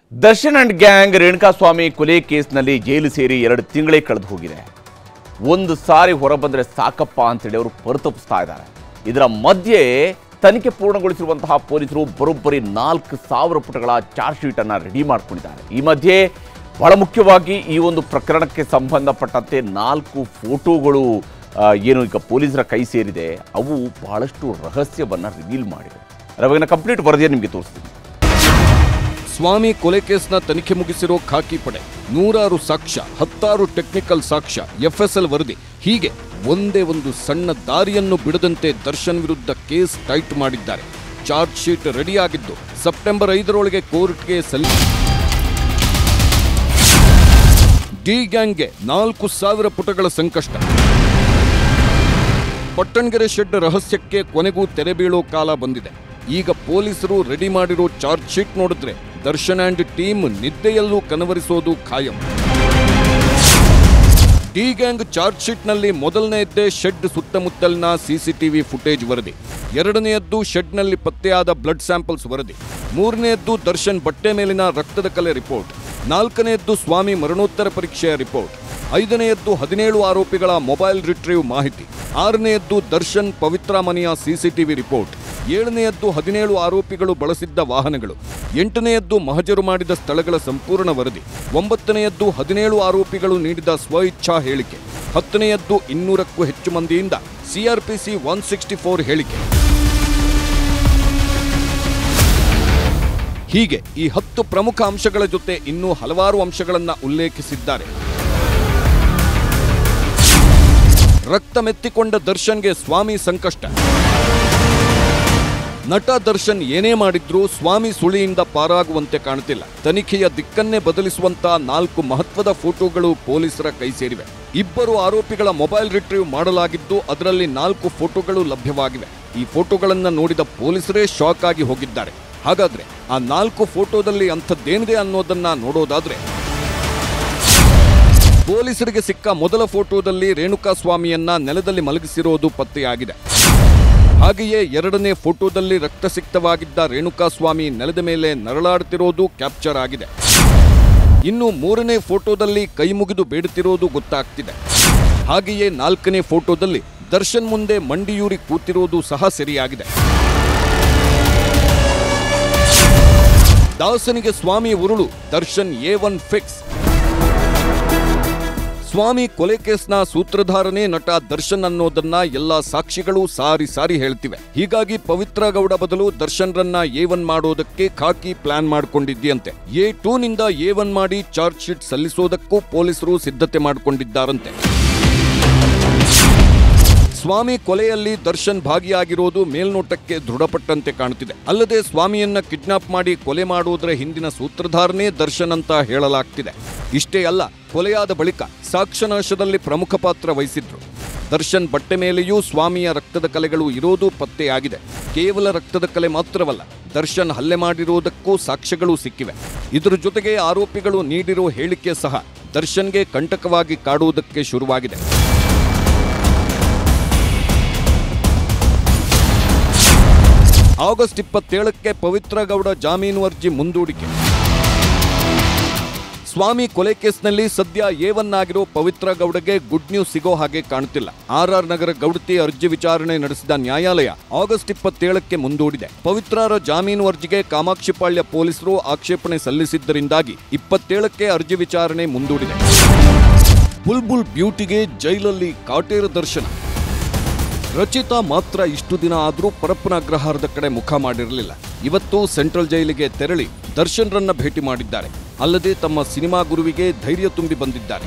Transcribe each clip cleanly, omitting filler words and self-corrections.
Darshan and gang Renukaswamy ಕೊಲೆ ಕೇಸ್ನಲ್ಲಿ ಜೈಲು ಸೇರಿ 2 ತಿಂಗಳೇ ಕಳೆದು ಹೋಗಿದೆ. ಒಂದು ಸಾರಿ ಹೊರಬಂದರೆ ಸಾಕಪ್ಪ ಅಂತೇಳಿ ಅವರು ಪರಿತಪಿಸ್ತಾ ಇದ್ದಾರೆ. ಇದರ ಮಧ್ಯೆ ತನಿಖೆ ಪೂರ್ಣಗೊಳಿಸಿರುವಂತಹ ಪೊಲೀಸರು ಬರೋಬ್ಬರಿ 4000 ಪುಟಗಳ ಚಾರ್ಜ್ ಶೀಟ್ ಅನ್ನು ರೆಡಿ ಮಾಡಿಕೊಂಡಿದ್ದಾರೆ. ಈ ಮಧ್ಯೆ ಬಹಳ ಮುಖ್ಯವಾಗಿ ಈ ಒಂದು ಪ್ರಕರಣಕ್ಕೆ ಸಂಬಂಧಪಟ್ಟಂತೆ 4 ಫೋಟೋಗಳು ಏನು ಈಗ ಪೊಲೀಸರ ಕೈ ಸೇರಿದೆ, ಅವು ಬಹಳಷ್ಟು ರಹಸ್ಯವನ್ನು ರಿವೀಲ್ ಮಾಡಿವೆ. ಅದರ ಕಂಪ್ಲೀಟ್ ವರದಿಯನ್ನು ನಿಮಗೆ ತೋರಿಸ್ತೀನಿ. ಸ್ವಾಮಿ ಕೊಲೆ ಕೇಸ್ನ ತನಿಖೆ ಮುಗಿಸಿರೋ ಖಾಕಿ ಪಡೆ, 100 ಸಾಕ್ಷ್ಯ, 10 ಟೆಕ್ನಿಕಲ್ ಸಾಕ್ಷ್ಯ, ಎಫ್ಎಸ್ಎಲ್ ವರದಿ, ಹೀಗೆ ಒಂದೇ ಒಂದು ಸಣ್ಣ ದಾರಿಯನ್ನು ಬಿಡದಂತೆ ದರ್ಶನ್ ವಿರುದ್ಧ ಕೇಸ್ ಟೈಟ್ ಮಾಡಿದ್ದಾರೆ. ಚಾರ್ಜ್ ಶೀಟ್ ರೆಡಿಯಾಗಿದ್ದು ಸೆಪ್ಟೆಂಬರ್ 5ರೊಳಗೆ ಕೋರ್ಟ್ಗೆ ಡಿ ಗ್ಯಾಂಗ್ಗೆ 4000 ಪುಟಗಳ ಸಂಕಷ್ಟ. ಪಟ್ಟಣಗೆರೆ ಶೆಡ್ ರಹಸ್ಯಕ್ಕೆ ಕೊನೆಗೂ ತೆರೆ ಬೀಳೋ ಕಾಲ ಬಂದಿದೆ. ಈಗ ಪೊಲೀಸರು ರೆಡಿ ಮಾಡಿರೋ ಚಾರ್ಜ್ ಶೀಟ್ ನೋಡಿದ್ರೆ ದರ್ಶನ್ ಅಂಡ್ ಟೀಮ್ ನಿದ್ದೆಯಲ್ಲೂ ಕನವರಿಸೋದು ಖಾಯಂ. ಡಿ ಗ್ಯಾಂಗ್ ಚಾರ್ಜ್ ಶೀಟ್ನಲ್ಲಿ ಮೊದಲನೆಯದ್ದೇ ಶೆಡ್ ಸುತ್ತಮುತ್ತಲಿನ ಸಿಸಿಟಿವಿ ಫುಟೇಜ್ ವರದಿ, 2ನೇಯದ್ದು ಶೆಡ್ನಲ್ಲಿ ಪತ್ತೆಯಾದ ಬ್ಲಡ್ ಸ್ಯಾಂಪಲ್ಸ್ ವರದಿ, 3ನೇಯದ್ದು ದರ್ಶನ್ ಬಟ್ಟೆ ಮೇಲಿನ ರಕ್ತದ ಕಲೆ ರಿಪೋರ್ಟ್, 4ನೇಯದ್ದು ಸ್ವಾಮಿ ಮರಣೋತ್ತರ ಪರೀಕ್ಷೆಯ ರಿಪೋರ್ಟ್, 5ನೇಯದ್ದು 17 ಆರೋಪಿಗಳ ಮೊಬೈಲ್ ರಿಟ್ರೀವ್ ಮಾಹಿತಿ, 6ನೇಯದ್ದು ದರ್ಶನ್ ಪವಿತ್ರ ಮನೆಯ ಸಿಸಿಟಿವಿ ರಿಪೋರ್ಟ್, 7ನೇಯದ್ದು 17 ಆರೋಪಿಗಳು ಬಳಸಿದ್ದ ವಾಹನಗಳು, 8ನೇಯದ್ದು ಮಹಜರು ಮಾಡಿದ ಸ್ಥಳಗಳ ಸಂಪೂರ್ಣ ವರದಿ, 9ನೇಯದ್ದು 17 ಆರೋಪಿಗಳು ನೀಡಿದ ಸ್ವಇಚ್ಛಾ ಹೇಳಿಕೆ, 10ನೇಯದ್ದು 200ಕ್ಕೂ ಹೆಚ್ಚು ಮಂದಿಯಿಂದ ಸಿಆರ್ಪಿಸಿ 164 ಹೇಳಿಕೆ. ಹೀಗೆ ಈ 10 ಪ್ರಮುಖ ಅಂಶಗಳ ಜೊತೆ ಇನ್ನೂ ಹಲವಾರು ಅಂಶಗಳನ್ನು ಉಲ್ಲೇಖಿಸಿದ್ದಾರೆ. ರಕ್ತ ಮೆತ್ತಿಕೊಂಡ ದರ್ಶನ್ಗೆ ಸ್ವಾಮಿ ಸಂಕಷ್ಟ. ನಟ ದರ್ಶನ್ ಏನೇ ಮಾಡಿದ್ರೂ ಸ್ವಾಮಿ ಸುಳಿಯಿಂದ ಪಾರಾಗುವಂತೆ ಕಾಣುತ್ತಿಲ್ಲ. ತನಿಖೆಯ ದಿಕ್ಕನ್ನೇ ಬದಲಿಸುವಂತ 4 ಮಹತ್ವದ ಫೋಟೋಗಳು ಪೊಲೀಸರ ಕೈ ಸೇರಿವೆ. 2 ಆರೋಪಿಗಳ ಮೊಬೈಲ್ ರಿಟ್ರೀವ್ ಮಾಡಲಾಗಿದ್ದು ಅದರಲ್ಲಿ 4 ಫೋಟೋಗಳು ಲಭ್ಯವಾಗಿವೆ. ಈ ಫೋಟೋಗಳನ್ನು ನೋಡಿದ ಪೊಲೀಸರೇ ಶಾಕ್ ಆಗಿ ಹೋಗಿದ್ದಾರೆ. ಹಾಗಾದ್ರೆ ಆ 4 ಫೋಟೋದಲ್ಲಿ ಅಂಥದ್ದೇನಿದೆ ಅನ್ನೋದನ್ನ ನೋಡೋದಾದ್ರೆ, ಪೊಲೀಸರಿಗೆ ಸಿಕ್ಕ ಮೊದಲ ಫೋಟೋದಲ್ಲಿ ರೇಣುಕಾಸ್ವಾಮಿಯನ್ನ ನೆಲದಲ್ಲಿ ಮಲಗಿಸಿರೋದು ಪತ್ತೆಯಾಗಿದೆ. ಹಾಗೆಯೇ 2ನೇ ಫೋಟೋದಲ್ಲಿ ರಕ್ತಸಿಕ್ತವಾಗಿದ್ದ ರೇಣುಕಾಸ್ವಾಮಿ ನೆಲದ ಮೇಲೆ ನರಳಾಡುತ್ತಿರೋದು ಕ್ಯಾಪ್ಚರ್ ಆಗಿದೆ. ಇನ್ನು 3ನೇ ಫೋಟೋದಲ್ಲಿ ಕೈ ಮುಗಿದು ಬೇಡುತ್ತಿರೋದು ಗೊತ್ತಾಗ್ತಿದೆ. ಹಾಗೆಯೇ 4ನೇ ಫೋಟೋದಲ್ಲಿ ದರ್ಶನ್ ಮುಂದೆ ಮಂಡಿಯೂರಿ ಕೂತಿರೋದು ಸಹ ಸರಿಯಾಗಿದೆ. ದಾಸನಿಗೆ ಸ್ವಾಮಿ ಉರುಳು, ದರ್ಶನ್ A1 ಫಿಕ್ಸ್. ಸ್ವಾಮಿ ಕೊಲೆ ಕೇಸ್ನ ಸೂತ್ರಧಾರನೇ ನಟ ದರ್ಶನ್ ಅನ್ನೋದನ್ನ ಎಲ್ಲ ಸಾಕ್ಷಿಗಳು ಸಾರಿ ಹೇಳ್ತಿವೆ. ಹೀಗಾಗಿ ಪವಿತ್ರ ಗೌಡ ಬದಲು ದರ್ಶನ್ರನ್ನ A1 ಮಾಡೋದಕ್ಕೆ ಖಾಕಿ ಪ್ಲಾನ್ ಮಾಡಿಕೊಂಡಿದ್ಯಂತೆ. A2 ನಿಂದ A1 ಮಾಡಿ ಚಾರ್ಜ್ ಶೀಟ್ ಸಲ್ಲಿಸೋದಕ್ಕೂ ಪೊಲೀಸರು ಸಿದ್ಧತೆ ಮಾಡಿಕೊಂಡಿದ್ದಾರಂತೆ. ಸ್ವಾಮಿ ಕೊಲೆಯಲ್ಲಿ ದರ್ಶನ್ ಭಾಗಿಯಾಗಿರೋದು ಮೇಲ್ನೋಟಕ್ಕೆ ದೃಢಪಟ್ಟಂತೆ ಕಾಣುತ್ತಿದೆ. ಅಲ್ಲದೆ ಸ್ವಾಮಿಯನ್ನ ಕಿಡ್ನಾಪ್ ಮಾಡಿ ಕೊಲೆ ಮಾಡುವುದರ ಹಿಂದಿನ ಸೂತ್ರಧಾರನೇ ದರ್ಶನ್ ಅಂತ ಹೇಳಲಾಗ್ತಿದೆ. ಇಷ್ಟೇ ಅಲ್ಲ, ಕೊಲೆಯಾದ ಬಳಿಕ ಸಾಕ್ಷ್ಯನಾಶದಲ್ಲಿ ಪ್ರಮುಖ ಪಾತ್ರ ವಹಿಸಿದ್ರು. ದರ್ಶನ್ ಬಟ್ಟೆ ಮೇಲೆಯೂ ಸ್ವಾಮಿಯ ರಕ್ತದ ಕಲೆಗಳು ಇರೋದು ಪತ್ತೆಯಾಗಿದೆ. ಕೇವಲ ರಕ್ತದ ಕಲೆ ಮಾತ್ರವಲ್ಲ, ದರ್ಶನ್ ಹಲ್ಲೆ ಮಾಡಿರುವುದಕ್ಕೂ ಸಾಕ್ಷ್ಯಗಳು ಸಿಕ್ಕಿವೆ. ಇದರ ಜೊತೆಗೆ ಆರೋಪಿಗಳು ನೀಡಿರೋ ಹೇಳಿಕೆ ಸಹ ದರ್ಶನ್ಗೆ ಕಂಟಕವಾಗಿ ಕಾಡುವುದಕ್ಕೆ ಶುರುವಾಗಿದೆ. ಆಗಸ್ಟ್ 27ಕ್ಕೆ ಪವಿತ್ರ ಗೌಡ ಜಾಮೀನು ಅರ್ಜಿ ಮುಂದೂಡಿಕೆ. ಸ್ವಾಮಿ ಕೊಲೆ ಕೇಸ್ನಲ್ಲಿ ಸದ್ಯ A1 ಆಗಿರೋ ಪವಿತ್ರ ಗೌಡಗೆ ಗುಡ್ ನ್ಯೂಸ್ ಸಿಗೋ ಹಾಗೆ ಕಾಣುತ್ತಿಲ್ಲ. RR ನಗರ ಗೌಡತಿ ಅರ್ಜಿ ವಿಚಾರಣೆ ನಡೆಸಿದ ನ್ಯಾಯಾಲಯ ಆಗಸ್ಟ್ 27ಕ್ಕೆ ಮುಂದೂಡಿದೆ. ಪವಿತ್ರರ ಜಾಮೀನು ಅರ್ಜಿಗೆ ಕಾಮಾಕ್ಷಿಪಾಳ್ಯ ಪೊಲೀಸರು ಆಕ್ಷೇಪಣೆ ಸಲ್ಲಿಸಿದ್ದರಿಂದಾಗಿ 27ಕ್ಕೆ ಅರ್ಜಿ ವಿಚಾರಣೆ ಮುಂದೂಡಿದೆ. ಬುಲ್ಬುಲ್ ಬ್ಯೂಟಿಗೆ ಜೈಲಲ್ಲಿ ಕಾಟೇರ ದರ್ಶನ. ರಚಿತಾ ಮಾತ್ರ ಇಷ್ಟು ದಿನ ಆದರೂ ಪರಪ್ಪನ ಅಗ್ರಹಾರದ ಕಡೆ ಮುಖ ಮಾಡಿರಲಿಲ್ಲ. ಇವತ್ತು ಸೆಂಟ್ರಲ್ ಜೈಲಿಗೆ ತೆರಳಿ ದರ್ಶನ್ರನ್ನ ಭೇಟಿ ಮಾಡಿದ್ದಾರೆ. ಅಲ್ಲದೆ ತಮ್ಮ ಸಿನಿಮಾ ಗುರುವಿಗೆ ಧೈರ್ಯ ತುಂಬಿ ಬಂದಿದ್ದಾರೆ.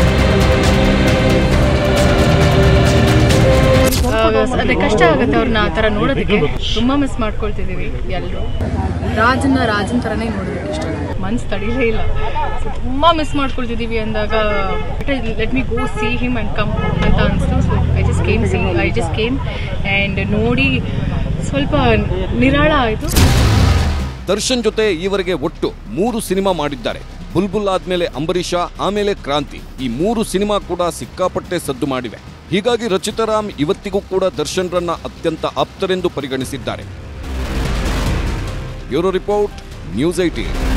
ಅದೇ ಕಷ್ಟ ಆಗುತ್ತೆ ಅವ್ರನ್ನ ಆ ಥರ ನೋಡೋದಕ್ಕೆ. ತುಂಬ ಮಿಸ್ ಮಾಡ್ಕೊಳ್ತಿದ್ದೀವಿ ಎಲ್ಲರೂ. ರಾಜನ್ ಥರನೇ ನೋಡೋದಕ್ಕೆ ಇಷ್ಟ ಆಗುತ್ತೆ. ಮನ್ಸು ತಡೀಲೇ ಇಲ್ಲ. ತುಂಬ ಮಿಸ್ ಮಾಡ್ಕೊಳ್ತಿದ್ದೀವಿ ಅಂದಾಗ let me go see him and come ಅಂತ ಅನಿಸ್ತು. So I just came and ನೋಡಿ ಸ್ವಲ್ಪ ನಿರಾಳ ಆಯಿತು. ದರ್ಶನ್ ಜೊತೆ ಈವರೆಗೆ ಒಟ್ಟು 3 ಸಿನಿಮಾ ಮಾಡಿದ್ದಾರೆ. ಬುಲ್ಬುಲ್ ಆದ್ಮೇಲೆ ಅಂಬರೀಷ, ಆಮೇಲೆ ಕ್ರಾಂತಿ. ಈ 3 ಸಿನಿಮಾ ಕೂಡ ಸಿಕ್ಕಾಪಟ್ಟೆ ಸದ್ದು ಮಾಡಿವೆ. ಹೀಗಾಗಿ ರಚಿತಾರಾಮ್ ಇವತ್ತಿಗೂ ಕೂಡ ದರ್ಶನ್ರನ್ನ ಅತ್ಯಂತ ಆಪ್ತರೆಂದು ಪರಿಗಣಿಸಿದ್ದಾರೆ. Bureau report, news 18.